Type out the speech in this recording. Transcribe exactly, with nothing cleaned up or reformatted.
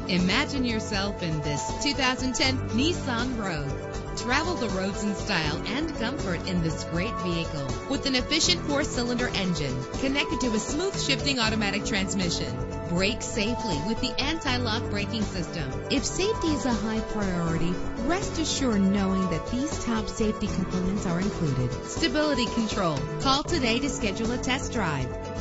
Imagine yourself in this two thousand ten Nissan Rogue. Travel the roads in style and comfort in this great vehicle. With an efficient four-cylinder engine connected to a smooth shifting automatic transmission. Brake safely with the anti-lock braking system. If safety is a high priority, rest assured knowing that these top safety components are included. Stability control. Call today to schedule a test drive.